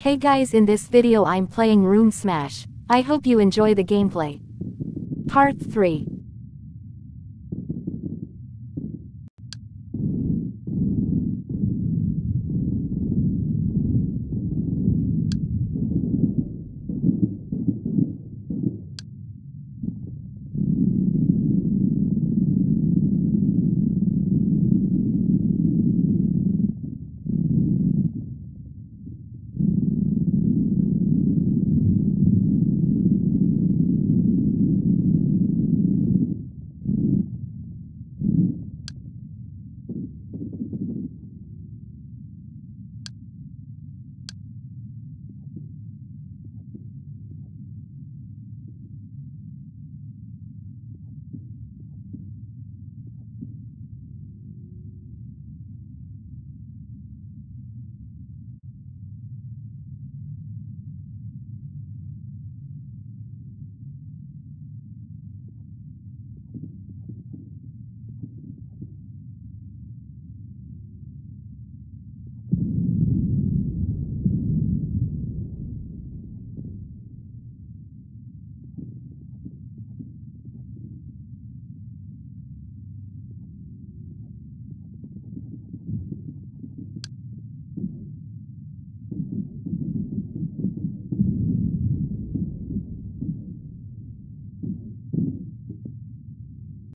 Hey guys, in this video I'm playing Rune Smash. I hope you enjoy the gameplay. Part 3.